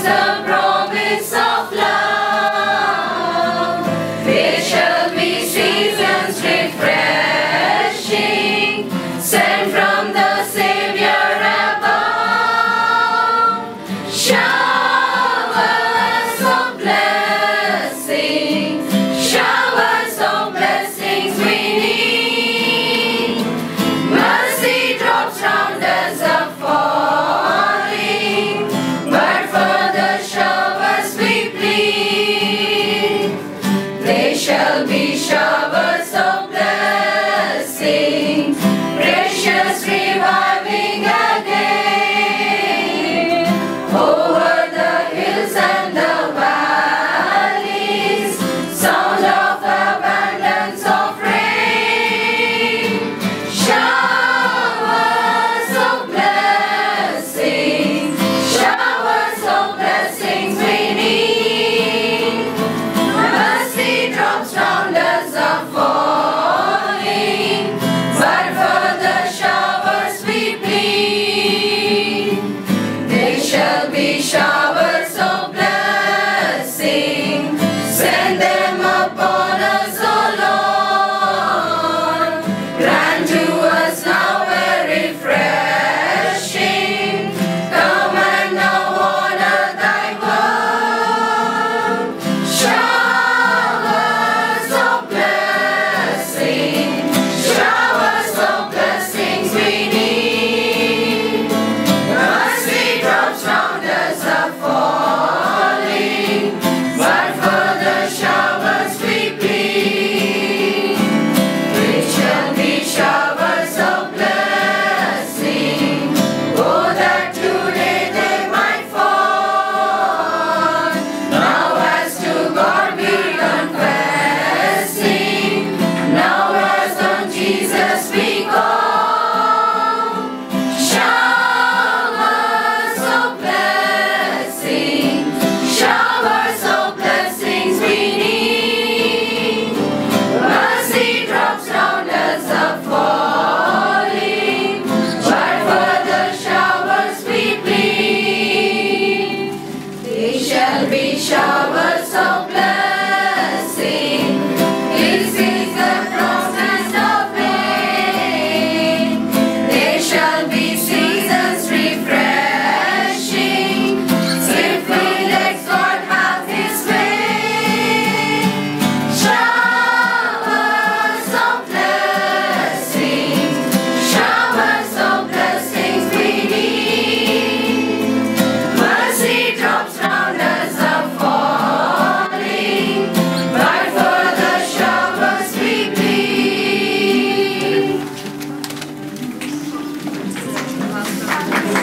the promise of love. There shall be seasons refreshing, sent from the Savior above. Showers of blessings, showers of blessings we need. Mercy drops round us are falling, but for the showers we plead. They shall be showers of blessings, precious reviving again, over the hills and the valleys, sound of abundance of rain. Showers of blessings, showers of blessings we need. Mercy drops round us are falling, but for the showers we plead. They shall be showers of blessing, send them upon us, O Lord. Grant to us now a refreshing, come and now honor thy word. Showers of blessing, showers of blessings we need. Mercy drops round us are falling, but for the showers we plead. It shall be showers of blessing, oh that today they might fall. Now as to God we confessing, now as on Jesus we call. Showers of blessing, showers of blessings we need. Mercy drops round us are falling, but for the showers we plead. They shall be showers of